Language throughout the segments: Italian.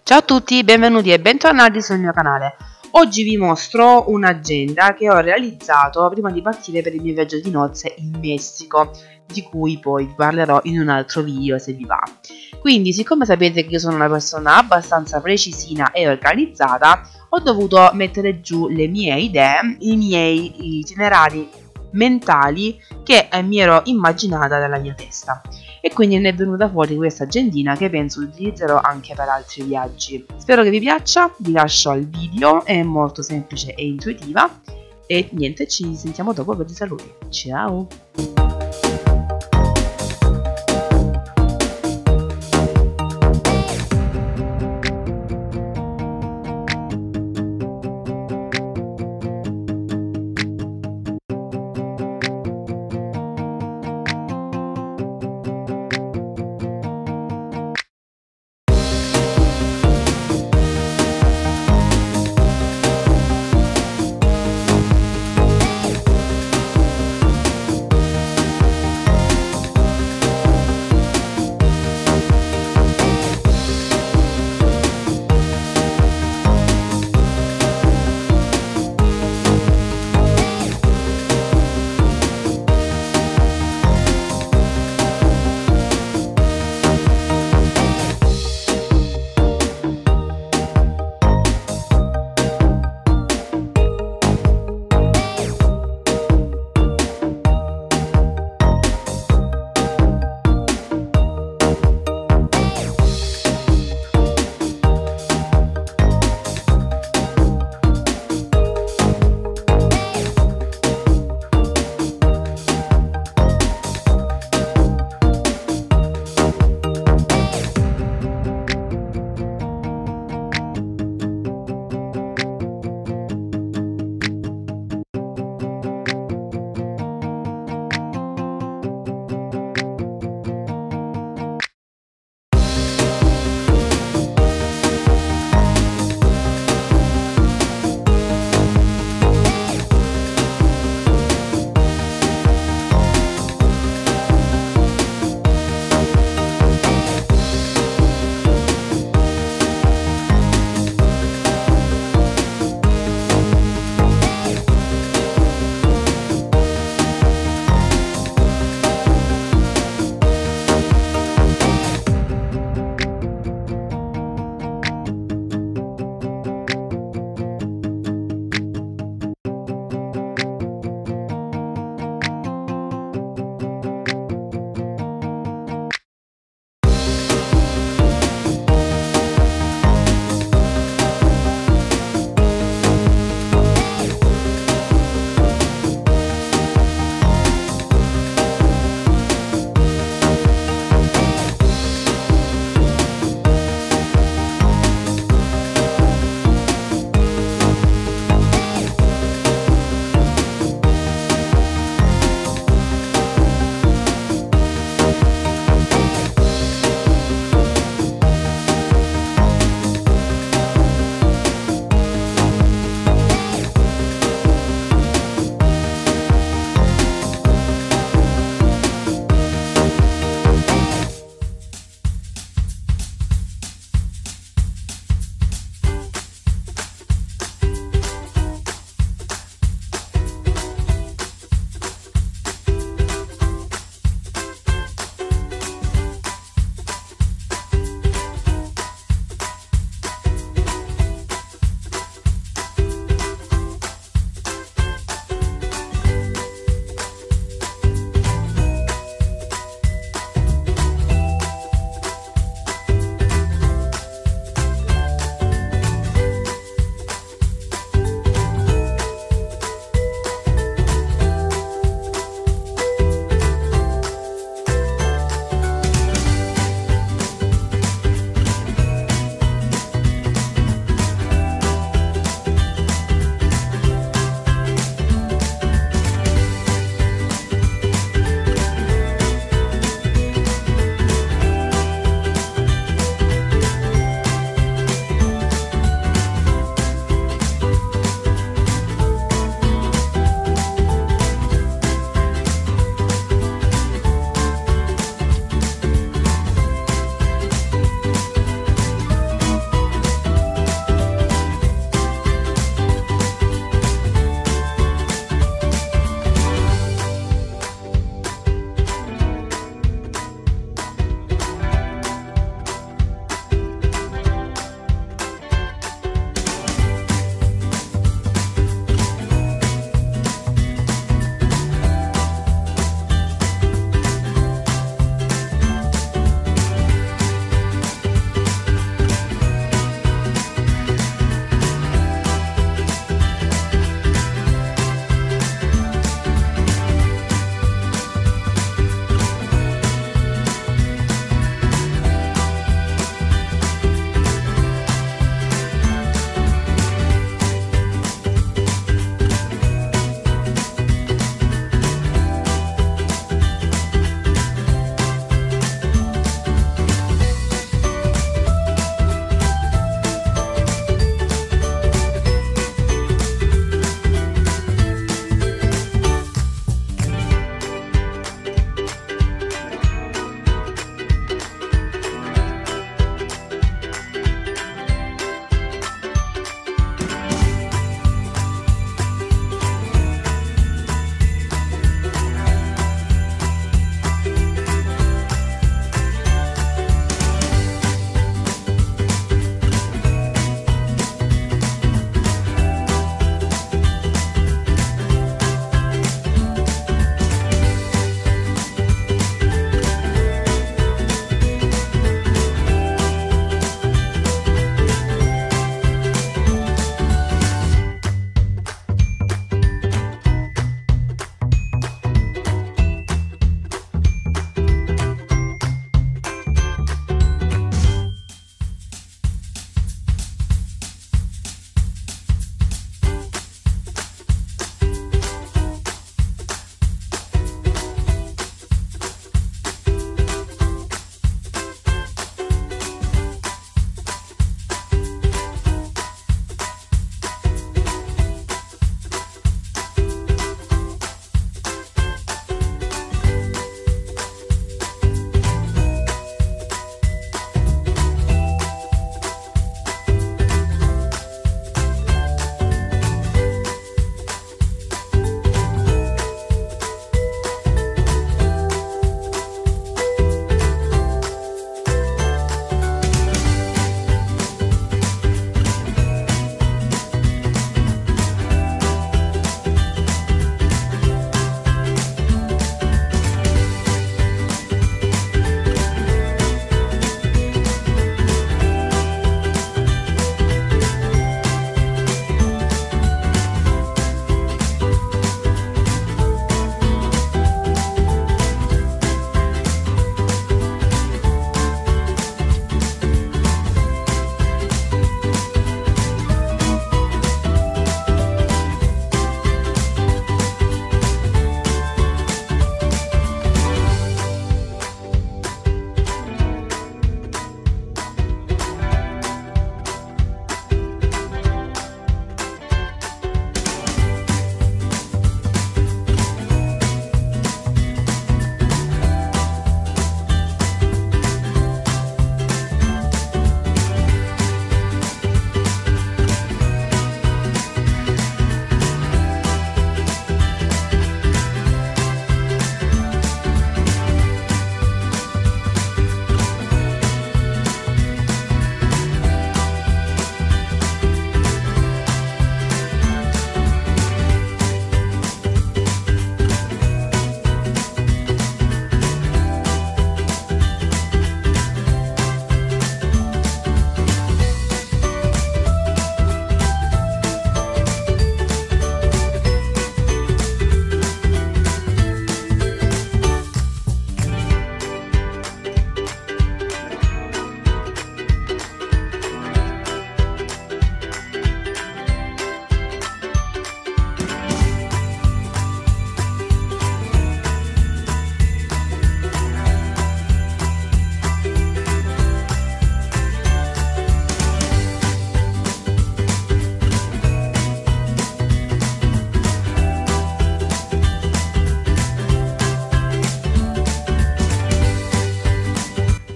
Ciao a tutti, benvenuti e bentornati sul mio canale. Oggi vi mostro un'agenda che ho realizzato prima di partire per il mio viaggio di nozze in Messico, di cui poi vi parlerò in un altro video se vi va. Quindi, siccome sapete che io sono una persona abbastanza precisina e organizzata, ho dovuto mettere giù le mie idee, i miei itinerari mentali che mi ero immaginata nella mia testa. E quindi ne è venuta fuori questa agendina che penso utilizzerò anche per altri viaggi. Spero che vi piaccia, vi lascio al video, è molto semplice e intuitiva e niente, ci sentiamo dopo per i saluti. Ciao!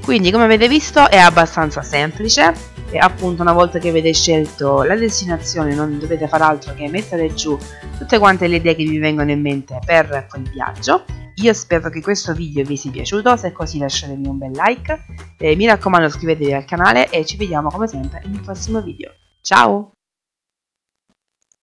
Quindi come avete visto è abbastanza semplice e appunto una volta che avete scelto la destinazione non dovete fare altro che mettere giù tutte quante le idee che vi vengono in mente per quel viaggio. Io spero che questo video vi sia piaciuto, se è così lasciatemi un bel like, mi raccomando iscrivetevi al canale e ci vediamo come sempre in un prossimo video. Ciao!